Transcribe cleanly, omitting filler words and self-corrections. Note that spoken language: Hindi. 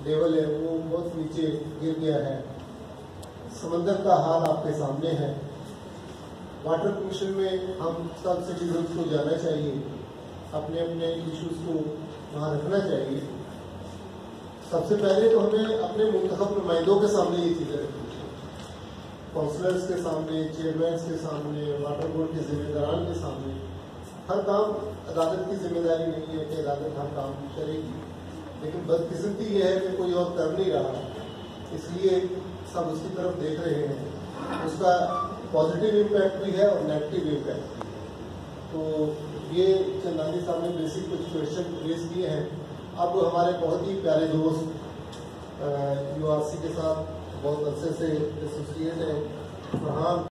लेवल है वो बहुत नीचे गिर गया है। समंदर का हाल आपके सामने है। वाटर कमीशन में हम सब सिटीजन्स को जाना चाहिए, अपने अपने इश्यूज को वहाँ रखना चाहिए। सबसे पहले तो हमें अपने मुंतखब नुमाइंदों के सामने ये चीज़ें रखनी चाहिए, काउंसलर्स के सामने, चेयरमैन के सामने, वाटर बोर्ड के जिम्मेदारान के सामने। हर काम अदालत की जिम्मेदारी नहीं है कि अदालत हर काम करेगी, लेकिन बदकिस्मती ये है कि कोई और कर नहीं रहा, इसलिए सब उसकी तरफ देख रहे हैं। उसका पॉजिटिव इम्पैक्ट भी है और नेगेटिव इम्पैक्ट भी है। तो ये चंदानी साहब ने बेसिक कुछ क्वेश्चन रेज किए हैं। अब हमारे बहुत ही प्यारे दोस्त URC के साथ बहुत अरसे से एसोसिएट हैं, फरहान